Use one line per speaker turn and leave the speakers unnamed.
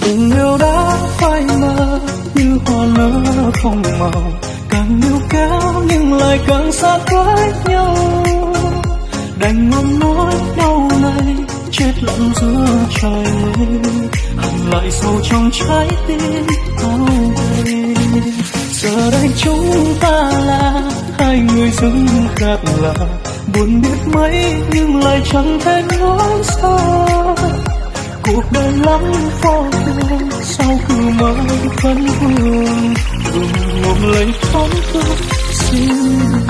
tình yêu đã phai mờ như hoa nở không màu, càng níu kéo nhưng lại càng xa cách nhau. Đành ngậm nói đau này chết lặng giữa trời mây, hằn lại sâu trong trái tim áo đây. Giờ đây chúng ta là hai người dưng khác lạ, buồn biết mấy nhưng lại chẳng thể nói xa. Cuộc đời lắm vô thường, sao cứ mãi phấn vương, đừng ngộm lấy thoáng thương xin